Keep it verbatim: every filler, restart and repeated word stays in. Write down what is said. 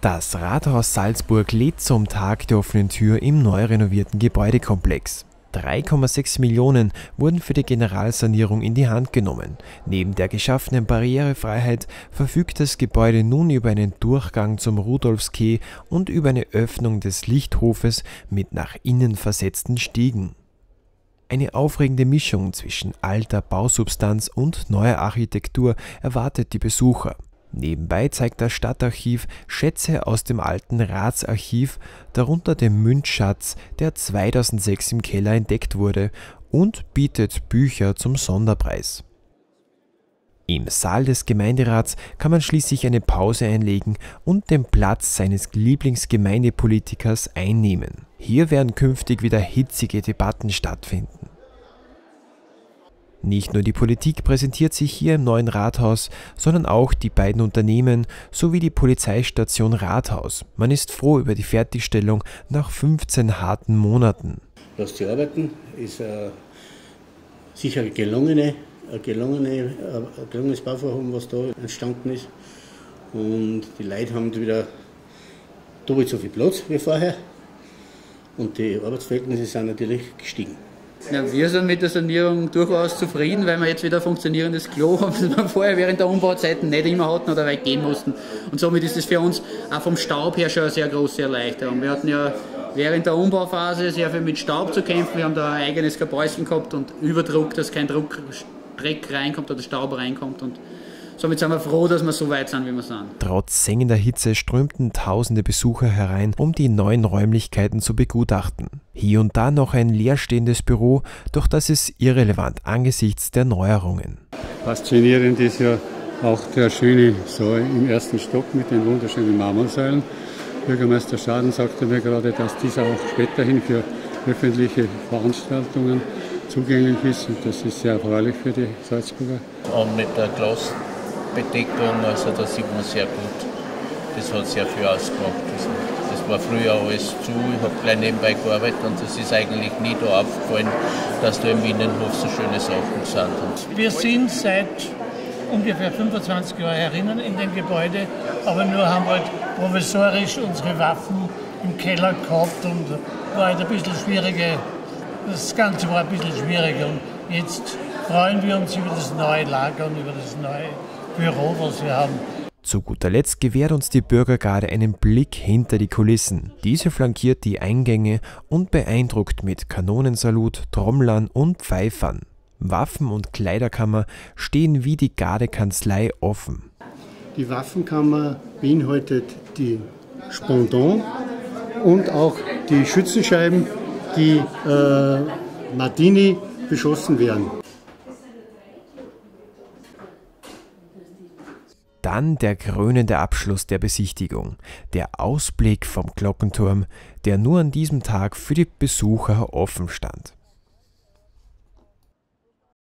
Das Rathaus Salzburg lädt zum Tag der offenen Tür im neu renovierten Gebäudekomplex. drei Komma sechs Millionen wurden für die Generalsanierung in die Hand genommen. Neben der geschaffenen Barrierefreiheit verfügt das Gebäude nun über einen Durchgang zum Rudolfsquai und über eine Öffnung des Lichthofes mit nach innen versetzten Stiegen. Eine aufregende Mischung zwischen alter Bausubstanz und neuer Architektur erwartet die Besucher. Nebenbei zeigt das Stadtarchiv Schätze aus dem alten Ratsarchiv, darunter den Münzschatz, der zweitausendsechs im Keller entdeckt wurde, und bietet Bücher zum Sonderpreis. Im Saal des Gemeinderats kann man schließlich eine Pause einlegen und den Platz seines Lieblingsgemeindepolitikers einnehmen. Hier werden künftig wieder hitzige Debatten stattfinden. Nicht nur die Politik präsentiert sich hier im neuen Rathaus, sondern auch die beiden Unternehmen sowie die Polizeistation Rathaus. Man ist froh über die Fertigstellung nach fünfzehn harten Monaten. Das zu arbeiten ist äh, sicher ein, gelungene, ein, gelungene, ein gelungenes Bauvorhaben, was da entstanden ist. Und die Leute haben wieder doppelt so viel Platz wie vorher. Und die Arbeitsverhältnisse sind natürlich gestiegen. Ja, wir sind mit der Sanierung durchaus zufrieden, weil wir jetzt wieder ein funktionierendes Klo haben, das wir vorher während der Umbauzeiten nicht immer hatten oder weit gehen mussten. Und somit ist es für uns auch vom Staub her schon eine sehr große Erleichterung. Wir hatten ja während der Umbauphase sehr viel mit Staub zu kämpfen. Wir haben da ein eigenes Kabäuschen gehabt und Überdruck, dass kein Druck, Dreck reinkommt oder Staub reinkommt. Und somit sind wir froh, dass wir so weit sind, wie wir sind. Trotz sengender Hitze strömten tausende Besucher herein, um die neuen Räumlichkeiten zu begutachten. Hier und da noch ein leerstehendes Büro, doch das ist irrelevant angesichts der Neuerungen. Faszinierend ist ja auch der schöne Saal im ersten Stock mit den wunderschönen Marmorsäulen. Bürgermeister Schaden sagte mir gerade, dass dieser auch späterhin für öffentliche Veranstaltungen zugänglich ist, und das ist sehr erfreulich für die Salzburger. Und mit der Glasbedeckung, also da sieht man sehr gut, das hat sehr viel ausgemacht. Das, das war früher alles zu, ich habe gleich nebenbei gearbeitet und es ist eigentlich nie da aufgefallen, dass da im Innenhof so schöne Sachen sind. Wir sind seit ungefähr fünfundzwanzig Jahren herinnen in dem Gebäude, aber nur haben halt provisorisch unsere Waffen im Keller gehabt und war halt ein bisschen schwieriger. Das Ganze war ein bisschen schwieriger und jetzt freuen wir uns über das neue Lager und über das neue Büro, was wir haben. Zu guter Letzt gewährt uns die Bürgergarde einen Blick hinter die Kulissen. Diese flankiert die Eingänge und beeindruckt mit Kanonensalut, Trommlern und Pfeifern. Waffen- und Kleiderkammer stehen wie die Gardekanzlei offen. Die Waffenkammer beinhaltet die Spondon und auch die Schützenscheiben, die äh, Martini beschossen werden. Dann der krönende Abschluss der Besichtigung, der Ausblick vom Glockenturm, der nur an diesem Tag für die Besucher offen stand.